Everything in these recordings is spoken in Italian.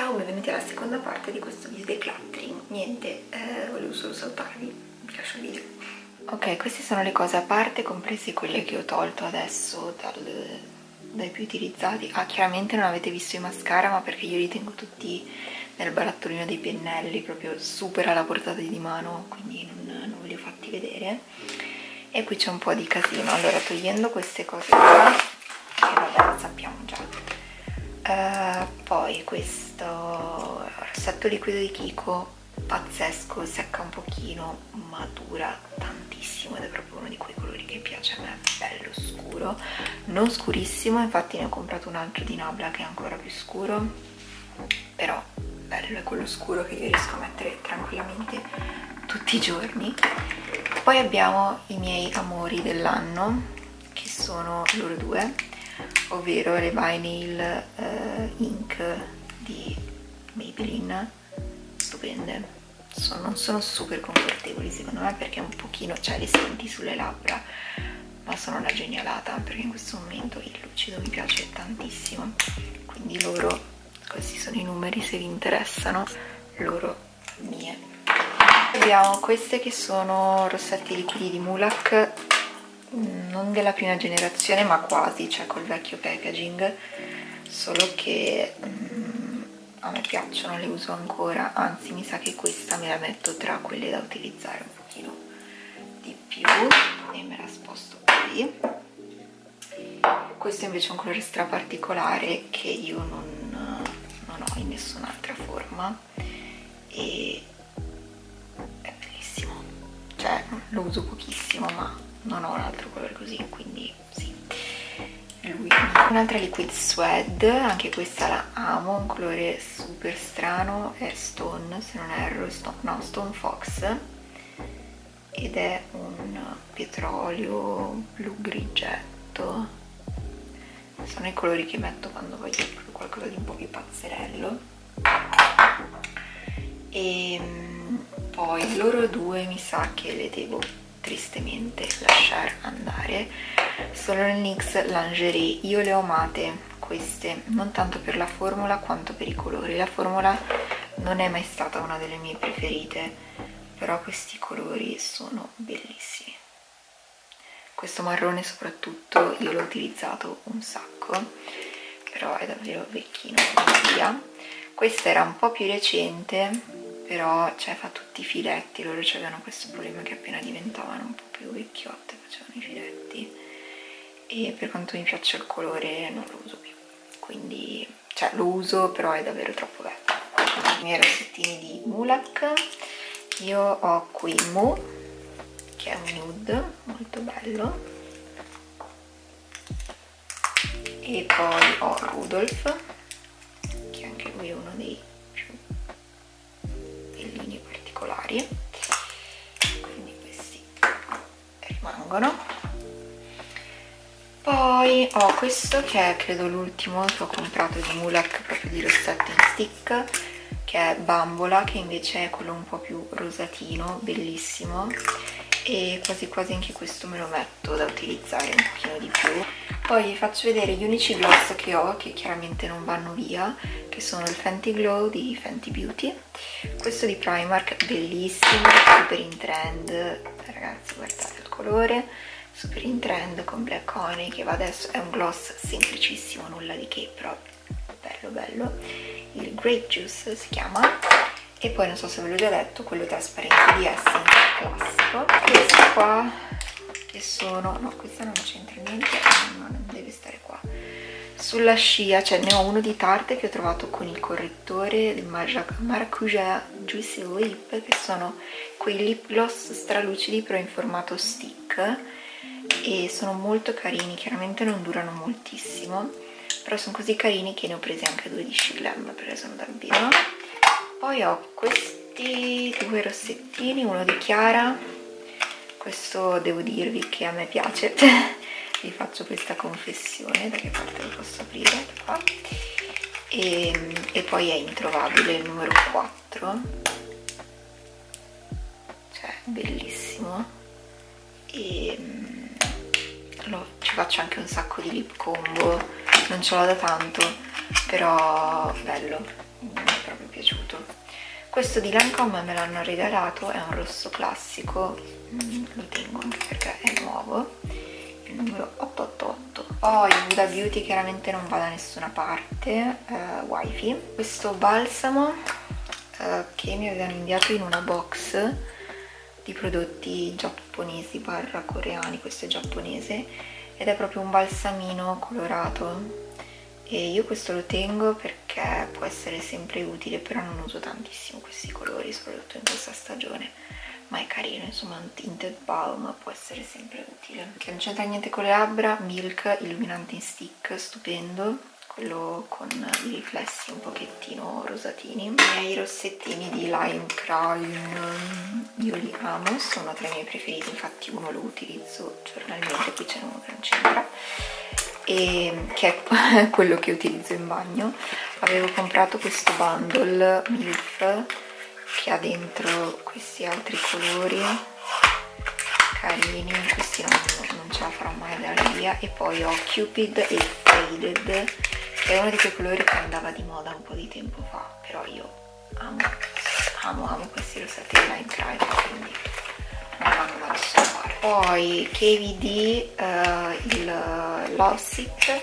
Ciao, benvenuti alla seconda parte di questo video decluttering. Niente, volevo solo salutarvi, vi lascio il video. Ok, queste sono le cose a parte, comprese quelle che ho tolto adesso dai più utilizzati. Chiaramente non avete visto i mascara, ma perché io li tengo tutti nel barattolino dei pennelli, proprio super alla portata di mano, quindi non ve li ho fatti vedere. E qui c'è un po' di casino. Allora, togliendo queste cose qua, che vabbè, sappiamo già. Poi questo rossetto liquido di Kiko, pazzesco, secca un pochino ma dura tantissimo ed è proprio uno di quei colori che piace a me, bello scuro, non scurissimo, infatti ne ho comprato un altro di Nabla che è ancora più scuro, però bello, è quello scuro che io riesco a mettere tranquillamente tutti i giorni. Poi abbiamo i miei amori dell'anno, che sono loro due, ovvero le Vinyl Ink di Maybelline, stupende. Non sono super confortevoli secondo me perché un pochino, cioè le senti sulle labbra, ma sono una genialata perché in questo momento il lucido mi piace tantissimo, quindi loro, questi sono i numeri se vi interessano, loro mie. Abbiamo queste che sono rossetti liquidi di Mulac, non della prima generazione ma quasi, cioè col vecchio packaging, solo che a me piacciono, le uso ancora, anzi mi sa che questa me la metto tra quelle da utilizzare un pochino di più e me la sposto qui. Questo invece è un colore stra particolare che io non ho in nessun'altra forma e è bellissimo, cioè lo uso pochissimo ma non ho un altro colore così, quindi sì, lui. Un'altra Liquid Suede, anche questa la amo, un colore super strano, è Stone se non erro, Stone Fox, ed è un petrolio blu grigetto, sono i colori che metto quando voglio proprio qualcosa di un po' più pazzerello. E poi loro due mi sa che le devo tristemente lasciare andare. Sono le NYX Lingerie, io le ho amate queste, non tanto per la formula quanto per i colori. La formula non è mai stata una delle mie preferite, però questi colori sono bellissimi. Questo marrone soprattutto io l'ho utilizzato un sacco, però è davvero vecchino come via. Questa era un po' più recente, però cioè, fa tutti i filetti, loro avevano questo problema che appena diventavano un po' più vecchiotte facevano i filetti, e per quanto mi piaccia il colore non lo uso più, quindi cioè lo uso però è davvero troppo vecchio. I miei rossettini di Mulac, io ho qui Mu, che è un nude molto bello, e poi ho Rudolph, che anche lui è uno dei più bellini particolari, quindi questi rimangono. Poi ho questo che è credo l'ultimo che ho comprato di Mulac, proprio di rossetto in stick, che è Bambola, che invece è quello un po' più rosatino, bellissimo, e quasi quasi anche questo me lo metto da utilizzare un pochino di più. Poi vi faccio vedere gli unici gloss che ho, che chiaramente non vanno via, che sono il Fenty Glow di Fenty Beauty, questo di Primark, bellissimo, super in trend, ragazzi guardate il colore, super in trend con Black Honey, che va adesso, è un gloss semplicissimo, nulla di che, però bello bello, il Grape Juice si chiama, e poi non so se ve l'ho già detto, quello trasparente di Essence classico. Questi qua che sono, no questa non c'entra niente, non deve stare qua, sulla scia, cioè ne ho uno di Tarte che ho trovato con il correttore del Maracuja Juicy Lip, che sono quei lip gloss stralucidi però in formato stick, e sono molto carini, chiaramente non durano moltissimo, però sono così carini che ne ho presi anche due di Shillam perché sono dal vino. Poi ho questi due rossettini, uno di Chiara, questo devo dirvi che a me piace, vi faccio questa confessione, da che parte lo posso aprire? Da qua. E poi è introvabile il numero 4, cioè bellissimo, e ci faccio anche un sacco di lip combo, non ce l'ho da tanto, però bello, mi è proprio piaciuto. Questo di Lancome me l'hanno regalato, è un rosso classico, lo tengo anche perché è nuovo, il numero 888. Poi Huda Beauty chiaramente non va da nessuna parte, Wifi. Questo balsamo che mi avevano inviato in una box di prodotti giapponesi barra coreani, questo è giapponese, ed è proprio un balsamino colorato. E io questo lo tengo perché può essere sempre utile, però non uso tantissimo questi colori, soprattutto in questa stagione, ma è carino, insomma un tinted balm può essere sempre utile. Che non c'entra niente con le labbra, Milk illuminante in stick, stupendo, quello con i riflessi un pochettino rosatini. I miei rossettini di Lime Crime, io li amo, sono tra i miei preferiti, infatti uno lo utilizzo giornalmente, qui c'è uno che non c'entra, e che è quello che utilizzo in bagno. Avevo comprato questo bundle MILF che ha dentro questi altri colori carini, questi non ce la farò mai a dare via, e poi ho Cupid e Faded, che è uno di quei colori che andava di moda un po' di tempo fa, però io amo questi rossetti di Lime Crime, quindi non vanno da nessuna parte. Poi KVD, il Lovesick,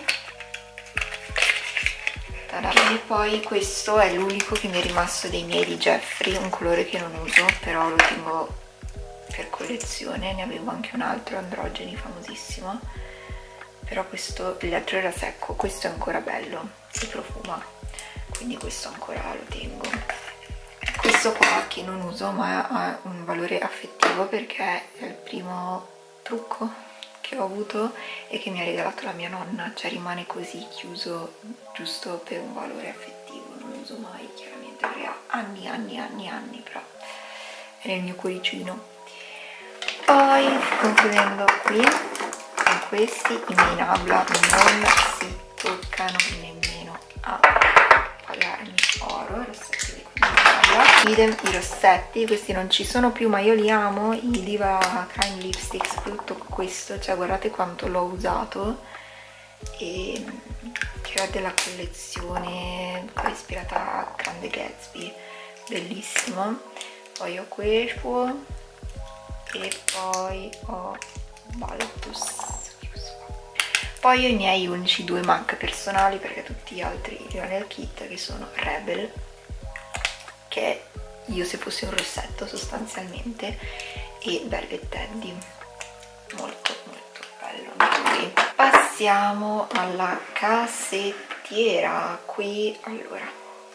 e poi questo è l'unico che mi è rimasto dei miei di Jeffree, un colore che non uso, però lo tengo per collezione. Ne avevo anche un altro androgeni famosissimo, però questo, l'altro era secco, questo è ancora bello, si profuma, quindi questo ancora lo tengo. Questo qua che non uso ma ha un valore affettivo perché è il primo trucco che ho avuto e che mi ha regalato la mia nonna, cioè rimane così chiuso giusto per un valore affettivo, non lo uso mai chiaramente perché ha anni, però è nel mio cuoricino. Poi concludendo qui con questi, i miei Nabla non si toccano nemmeno a pagarmi oro, rossetti di Nabla. Idem i rossetti, questi non ci sono più ma io li amo, i Diva Crime Lipstick, soprattutto questo, cioè guardate quanto l'ho usato, e che è della collezione ispirata a Grande Gatsby, bellissimo. Poi ho questo e poi ho Baltus. Poi ho i miei unici due MAC personali perché tutti gli altri arrivano nel kit, che sono Rebel, che io se fossi un rossetto sostanzialmente, e Velvet Teddy, molto bello. Quindi passiamo alla cassettiera. Qui allora,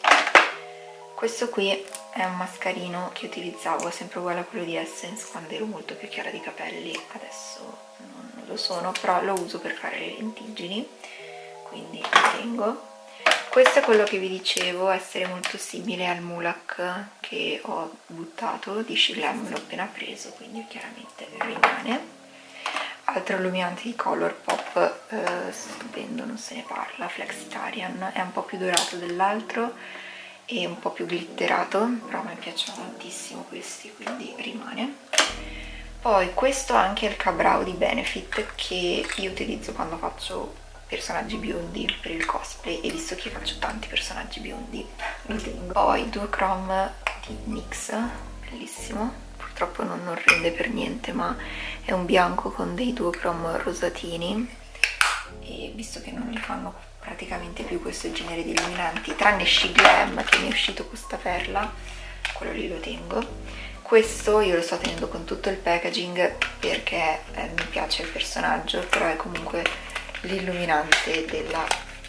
questo qui è un mascarino che utilizzavo, sempre uguale a quello di Essence quando ero molto più chiara di capelli, adesso non lo sono, però lo uso per fare le lentiggini, quindi lo tengo. Questo è quello che vi dicevo, essere molto simile al Mulak che ho buttato, di Shilem, l'ho appena preso, quindi chiaramente rimane. Altro illuminante di Colourpop, stupendo, non se ne parla, Flexitarian, è un po' più dorato dell'altro e un po' più glitterato, però a me piacciono tantissimo questi, quindi rimane. Poi questo anche è il K-Brow di Benefit che io utilizzo quando faccio personaggi biondi per il cosplay, e visto che faccio tanti personaggi biondi lo tengo. Poi Duochrome di NYX, bellissimo, purtroppo non rende per niente, ma è un bianco con dei duochrome rosatini, e visto che non li fanno praticamente più questo genere di illuminanti, tranne She Glam che mi è uscito con sta perla, quello lì lo tengo. Questo io lo sto tenendo con tutto il packaging perché mi piace il personaggio, però è comunque l'illuminante della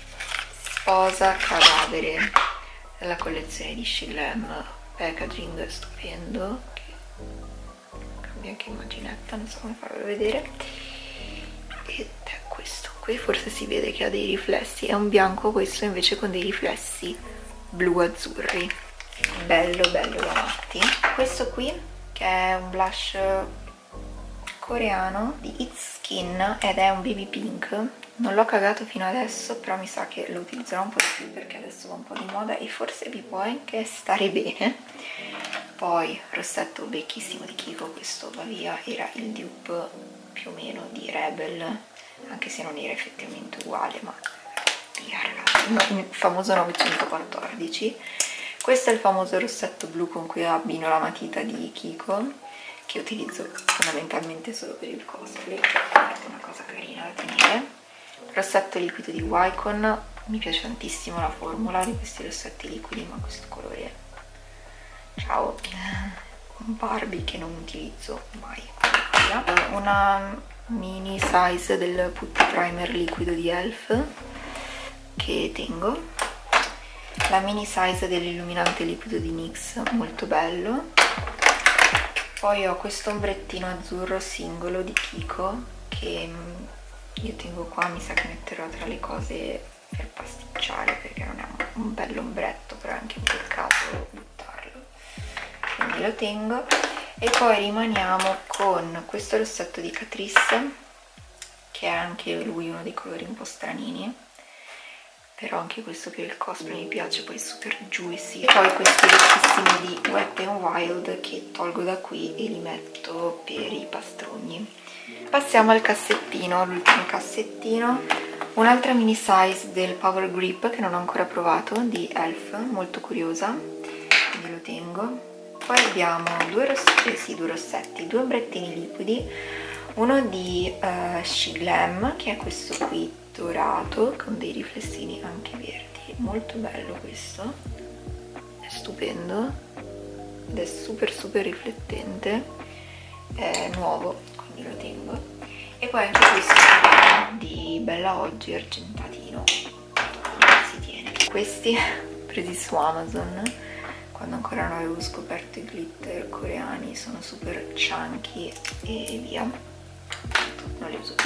sposa cadavere della collezione di She Glam, packaging stupendo, che cambia anche immaginetta, non so come farvelo vedere, ed è questo qui, forse si vede che ha dei riflessi, è un bianco questo invece con dei riflessi blu-azzurri, bello da matti. Questo qui che è un blush coreano di It's Skin ed è un baby pink, non l'ho cagato fino adesso, però mi sa che lo utilizzerò un po' di più perché adesso va un po' di moda e forse vi può anche stare bene. Poi rossetto vecchissimo di Kiko, questo va via, era il dupe più o meno di Rebel, anche se non era effettivamente uguale, ma via ragazzi, il famoso 914. Questo è il famoso rossetto blu con cui abbino la matita di Kiko, che utilizzo fondamentalmente solo per il cosplay, è una cosa carina da tenere. Rossetto liquido di Wycon, mi piace tantissimo la formula di questi rossetti liquidi, ma questo colore, ciao, un Barbie che non utilizzo mai. Una mini size del putty primer liquido di Elf che tengo, la mini size dell'illuminante liquido di NYX, molto bello. Poi ho questo ombrettino azzurro singolo di Kiko che io tengo qua, mi sa che metterò tra le cose per pasticciare perché non è un bell'ombretto, però è anche un peccato buttarlo, quindi lo tengo. E poi rimaniamo con questo rossetto di Catrice, che è anche lui uno dei colori un po' stranini, però anche questo per il cosplay mi piace, poi super juicy. E poi questi vecchissimi di Wet n Wild che tolgo da qui e li metto per i pastrugni. Passiamo al cassettino, l'ultimo cassettino, un'altra mini size del Power Grip che non ho ancora provato, di Elf, molto curiosa, quindi lo tengo. Poi abbiamo due rossetti, due ombrettini liquidi, uno di She Glam, che è questo qui dorato con dei riflessini anche verdi, molto bello questo, è stupendo ed è super riflettente, è nuovo, quindi lo tengo. E poi anche questo di Bella Oggi argentatino, si tiene. Questi presi su Amazon quando ancora non avevo scoperto i glitter coreani, sono super chunky e via, non li uso più.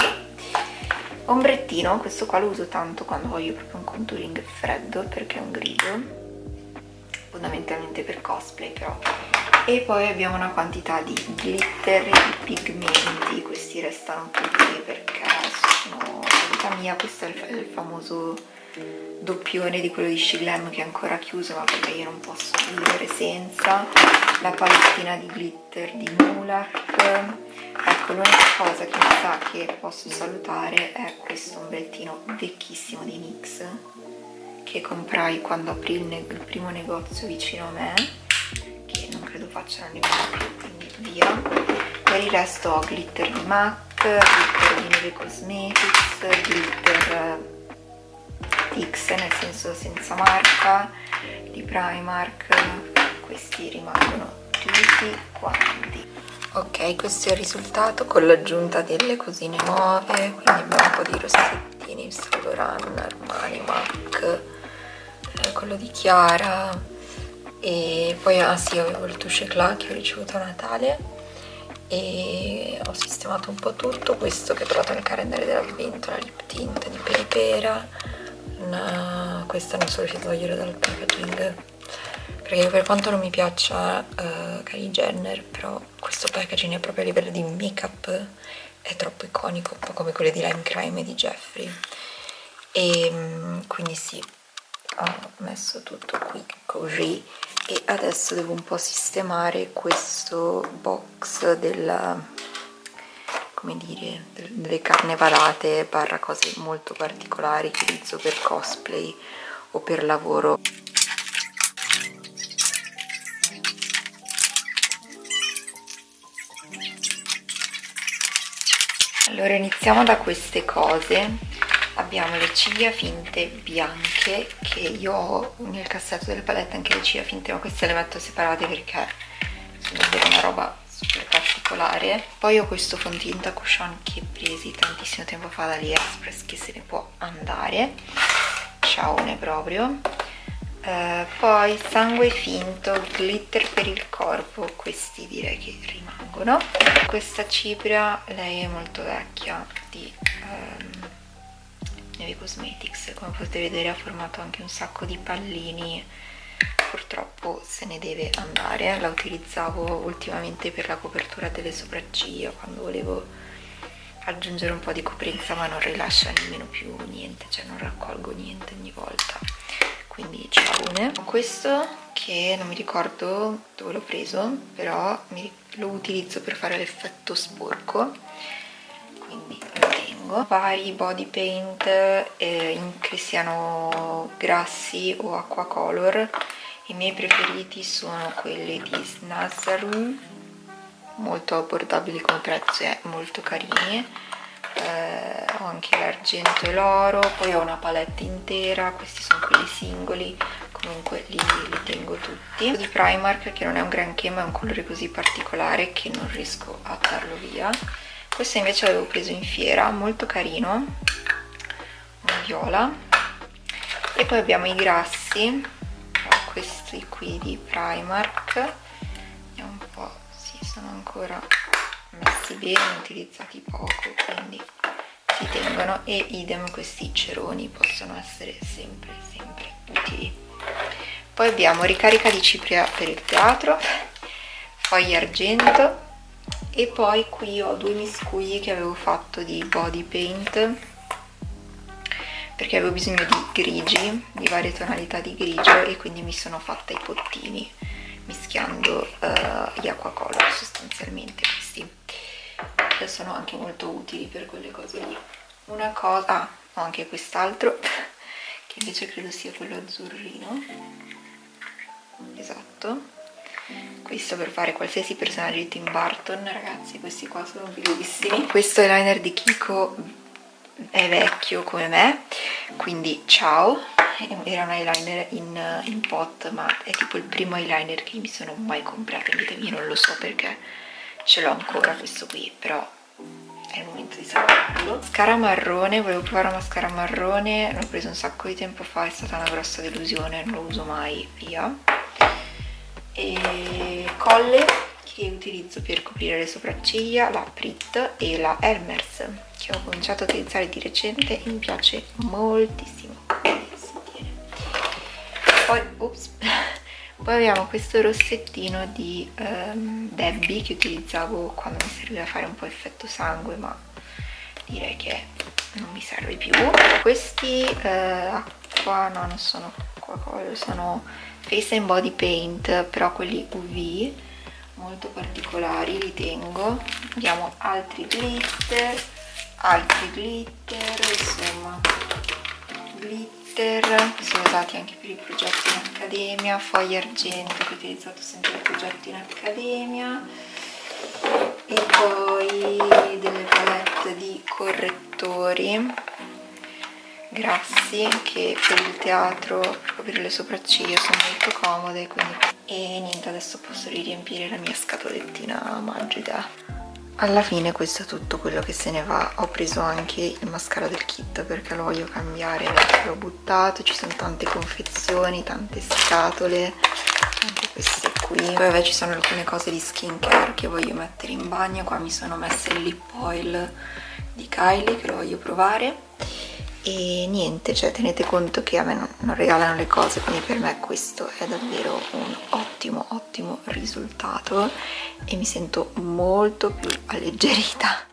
Ombrettino, questo qua lo uso tanto quando voglio proprio un contouring freddo perché è un grigio, fondamentalmente per cosplay però. E poi abbiamo una quantità di glitter e di pigmenti, questi restano tutti perché sono vita mia. Questo è il famoso doppione di quello di She Glam che è ancora chiuso, ma perché io non posso vivere senza. La palettina di glitter di Mulak. Ecco, l'unica cosa che mi sa che posso salutare è questo ombrettino vecchissimo di NYX che comprai quando aprì il primo negozio vicino a me, che non credo facciano nemmeno più, quindi via. Per il resto ho glitter di MAC, glitter di Neve Cosmetics, glitter Fix, nel senso senza marca, di Primark, questi rimangono tutti quanti. Ok, questo è il risultato con l'aggiunta delle cosine nuove, quindi abbiamo un po' di rossettini, Saint Laurent, Armani, MAC, quello di Chiara, e poi sì, avevo il touche éclat che ho ricevuto a Natale e ho sistemato un po' tutto. Questo che ho trovato nel calendario dell'avvento, la lip tint di Peripera, questa non sono riuscita a togliere dal packaging perché per quanto non mi piaccia Kylie Jenner, però questo packaging è proprio a livello di make up, è troppo iconico, un po' come quelli di Lime Crime e di Jeffree, e quindi sì, ho messo tutto qui così. E adesso devo un po' sistemare questo box della, come dire, delle carnevalate barra cose molto particolari che utilizzo per cosplay o per lavoro. Allora iniziamo da queste cose. Abbiamo le ciglia finte bianche, che io ho nel cassetto delle palette anche le ciglia finte, ma queste le metto separate perché sono davvero una roba super particolare. Poi ho questo fondotinta cushion che presi tantissimo tempo fa da AliExpress, che se ne può andare, ciaone proprio. Poi sangue finto, glitter per il corpo, questi direi che rimangono. Questa cipria, lei è molto vecchia, di Neve Cosmetics, come potete vedere ha formato anche un sacco di pallini, purtroppo se ne deve andare. La utilizzavo ultimamente per la copertura delle sopracciglia quando volevo aggiungere un po' di coprenza, ma non rilascia nemmeno più niente, cioè non raccolgo niente ogni volta, quindi ciaone. Questo che non mi ricordo dove l'ho preso, però lo utilizzo per fare l'effetto sporco, quindi lo tengo. Vari body paint che siano grassi o acqua color, I miei preferiti sono quelli di Snazaru, molto abbordabili come prezzo e molto carini. Ho anche l'argento e l'oro, poi ho una palette intera, questi sono quelli singoli, comunque li tengo tutti. Di Primark, che non è un granché ma è un colore così particolare che non riesco a darlo via. Questo invece l'avevo preso in fiera, molto carino, un viola. E poi abbiamo i grassi, questi qui di Primark, vediamo un po', sì, sono ancora messi bene, utilizzati poco, quindi si tengono, e idem questi ceroni possono essere sempre utili. Poi abbiamo ricarica di cipria per il teatro, foglie argento, e poi qui ho due miscugli che avevo fatto di body paint perché avevo bisogno di grigi, di varie tonalità di grigio, e quindi mi sono fatta i pottini mischiando gli acquacolor sostanzialmente. Questi sono anche molto utili per quelle cose lì. Una cosa, ho anche quest'altro che invece credo sia quello azzurrino, esatto, questo per fare qualsiasi personaggio di Tim Burton, ragazzi, questi qua sono bellissimi. Questo eyeliner di Kiko è vecchio come me, quindi ciao, era un eyeliner in pot, ma è tipo il primo eyeliner che mi sono mai comprato in vita mia, non lo so perché ce l'ho ancora questo qui, però è il momento di saperlo. Mascara marrone, volevo provare una mascara marrone, l'ho preso un sacco di tempo fa, è stata una grossa delusione, non lo uso mai, via. E colle che utilizzo per coprire le sopracciglia, la Prit e la Elmers, che ho cominciato a utilizzare di recente e mi piace moltissimo. Poi, poi abbiamo questo rossettino di Debbie che utilizzavo quando mi serviva a fare un po' effetto sangue, ma direi che non mi serve più. Questi acqua, no, non sono acquacolor, sono Face and Body Paint, però quelli UV, molto particolari, li tengo. Abbiamo altri glitter, insomma, glitter, sono usati anche per i progetti in accademia, foglie argento che ho utilizzato sempre per progetti in accademia, e poi delle palette di correttori grassi che per il teatro, per coprire le sopracciglia, sono molto comode, quindi. E niente, adesso posso riempire la mia scatolettina magica. Alla fine questo è tutto quello che se ne va. Ho preso anche il mascara del kit perché lo voglio cambiare, l'ho buttato, ci sono tante confezioni, tante scatole, anche queste qui. Poi vabbè, ci sono alcune cose di skincare che voglio mettere in bagno. Qua mi sono messa il lip oil di Kylie che lo voglio provare. E niente, cioè tenete conto che a me non regalano le cose, quindi per me questo è davvero un ottimo risultato e mi sento molto più alleggerita